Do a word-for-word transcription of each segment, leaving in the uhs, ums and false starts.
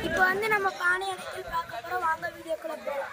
இப்போ வந்து நம்ம பானை அடைக்கல் பார்க்க போறோம். வாங்க வீடியோக்குள்ள போகலாம்.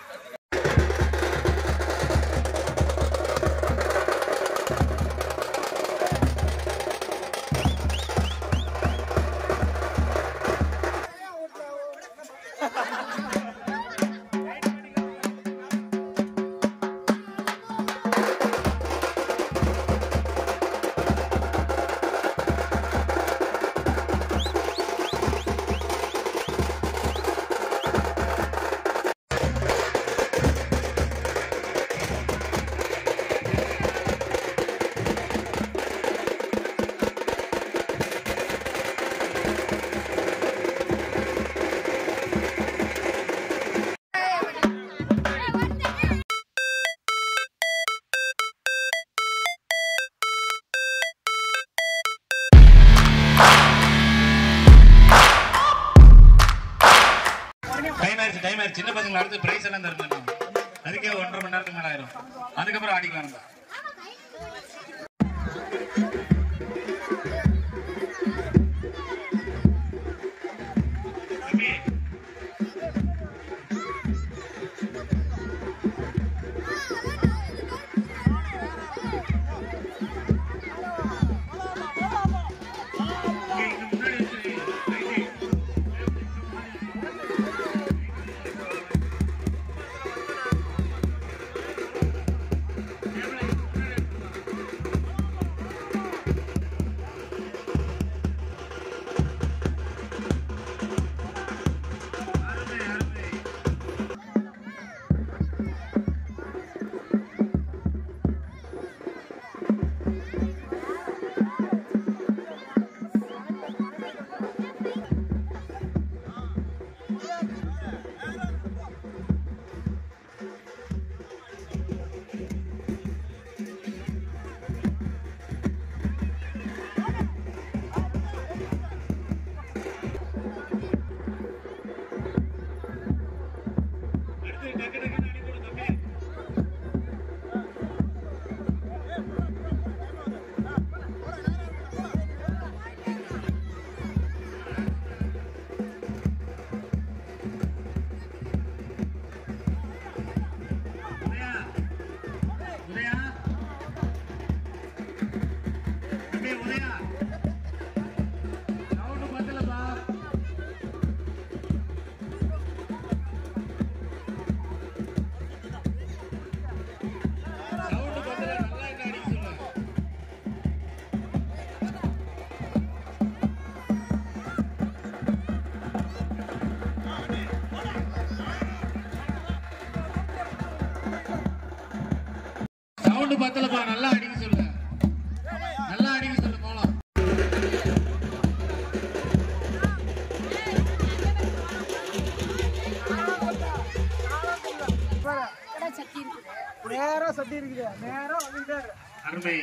சின்ன பசங்க அடுத்து பிரைஸ் எல்லாம் தரணும். அதுக்கே ஒன்றரை மணி நேரத்துக்கு மேல ஆயிரும். அதுக்கப்புறம் ஆடிக்கலாம். பத்தலப்பா நல்லா அடிக்க சொல்லு. நல்லா அடிக்க சொல்லு போலாம். நேரா சட்டி இருக்குது. நேரா வந்துட்டே இருக்கு. அருமை.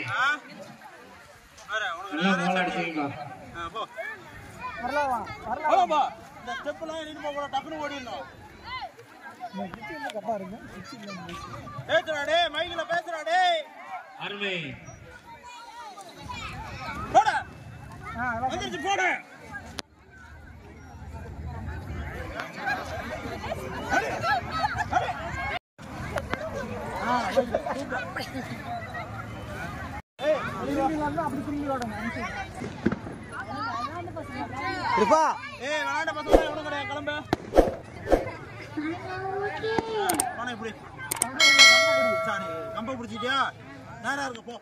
நல்லா கோல் அடிச்சீங்க. ஆ போ. வரலாம் வரலாம் பா. இந்த ஸ்டெப் எல்லாம் ஏறி போக கூட டக்குனு ஓடிடணும். இந்த கிட்ட கப்பா இருக்கு. பேசுடா டேய், மைக்ல பேசுடா டேய். அருமை. போடா. ஆ வந்துருச்சு போடு. அடி. அடி. ஆ ஏய், திரும்பிலாம் அப்படி திரும்பி ஓடணும். ரிஃபா, ஏய் விளையாட பசங்க எவனும் கிடையாது, கிளம்பு. போனா இப்படி. சாரி, கம்ப பிடிச்சிட்டியா? நேரா இருக்க போ.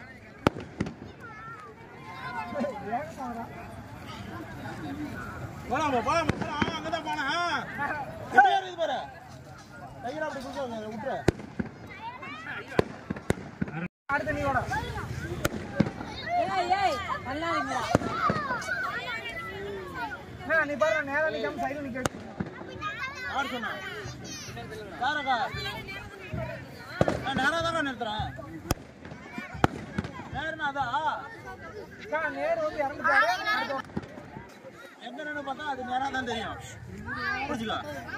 போலாம் போ, போலாம் போ. அங்கதான் போனா எப்படியா இருக்குது பாரு. கையில அப்படி குடிச்சு விட்டுரு. அடுத்து நீ ஓட. ஏய் ஏய் நல்லா இருக்கீங்களா? ஆ நீ பாரு, நேரா நிக்காம சைடுல நிக்க. யார் சொன்னா? யாரக்கா? நான் நேரா தான் நிறுத்துறேன். நேரனா அதான். அக்கா நேரா வந்து இறங்கிட்டாரு. எங்க நின்னு பார்த்தா அது நேரா தான் தெரியும். புரிஞ்சுக்கோ.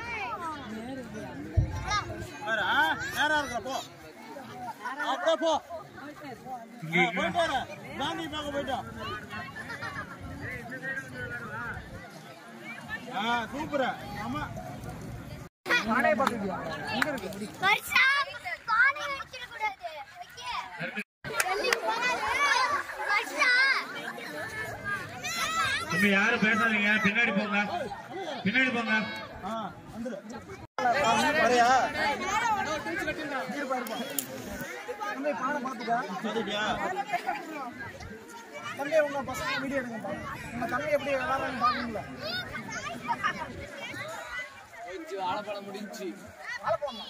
பாரு, நேரா இருக்க போ. அப்படியே போ. போயிட்டு வர. காந்தி பார்க்க போயிட்டோம். ஆ சூப்பர் ஆமா நானே பாத்துக்கியா எங்க இருக்கு இப்படி வர்ஷா பானை அடிச்சிர கூடாது ஓகே தள்ளி போகாத வர்ஷா தம்பி யாரும் பேசாதீங்க, பின்னாடி போங்க, பின்னாடி போங்க. ஆ வந்துரு வரையா இருப்பா இருப்பா தம்பி பானை பாத்துக்கா சரியா தம்பி உங்க பசங்க வீடியோ எடுங்க உங்க தம்பி எப்படி விளையாடுறான்னு பாருங்களா வாழைப்பழம் முடிஞ்சு வாழைப்பழம்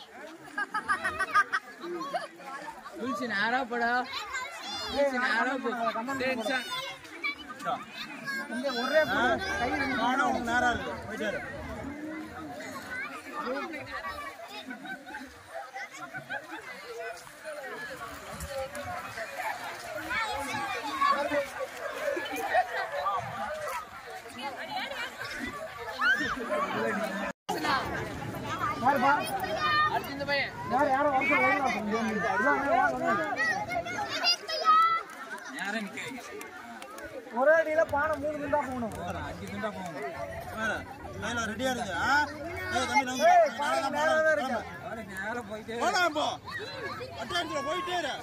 முடிச்சு நேரா போடா முடிச்சு நேரா போ டென்ஷன் தம்பி ஒரே கை நானும் உங்க நேரா இருக்கு போயிட்டாரு யார் பா அடுத்து இந்த பையன் யார் யாரோ வந்து ஓடுறா சொல்லுங்க யாரை நிக்க ஒரே அடியில பானை மூணு துண்டா போகணும் அஞ்சு திண்டா போகணும் வேற மேல ரெடியா இருக்கு ஆ ஏய் தம்பி நம்ம ஏய் பானை நேரா தான் இருக்கு நேரா போயிட்டே போடா போ அட்டான்ஸ்ல போயிட்டே இரு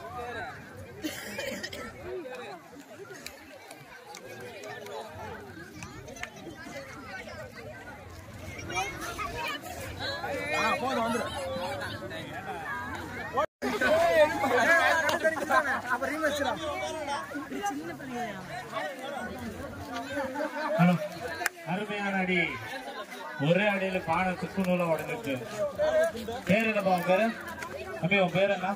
ஆ போதும் வந்துரு அப்ப ரீமேட்ச்டா ஹலோ, அருமையான அடி. ஒரே அடியில பானை சுக்கு நூலா உடஞ்சிருக்கு. பேர் என்னப்பா உன் பேரு? தம்பி உன் பேர் என்ன?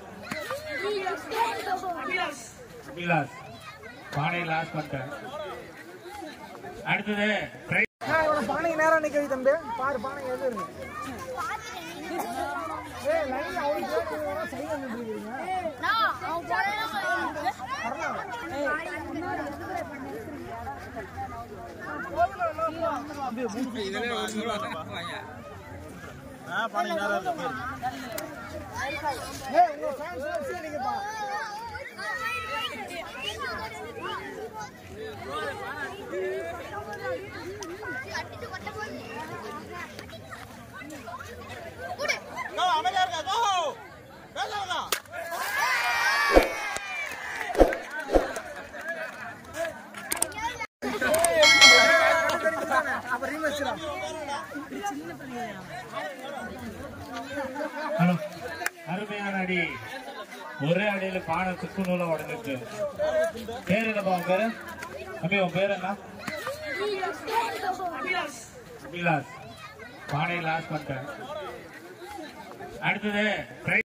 அபிலாஸ். பானையை லாஸ் பண்ணிட்டேன். அடுத்தது பிரைஸ். நான் இவனை பானைக்கு நேரா நிக்க வை தம்பி பாரு பானை எது இருக்கு ஏய் லைன் அவருக்கு சைடுல நின்னுறீங்க நான் அவன் போறேன்னு சொல்லிட்டு ஆ பானை நேரா இருக்கு ஏய் உங்க ஃபேன்ஸ் வச்சு நீங்க பா அடிச்சு கொட்ட போறீங்க கோ அமைதியா இருங்க கோ பேசாதடா அப்ப ரீமேட்ச்டா ஹலோ, அருமையான அடி. ஒரே அடியில பானை சுக்கு நூலா உடஞ்சிருக்கு. பேர் என்னப்பா உன் பேரு? தம்பி உன் பேர் என்ன? அபிலாஸ். பானையை லாஸ் பண்ணிட்டேன். அடுத்தது பிரைஸ்.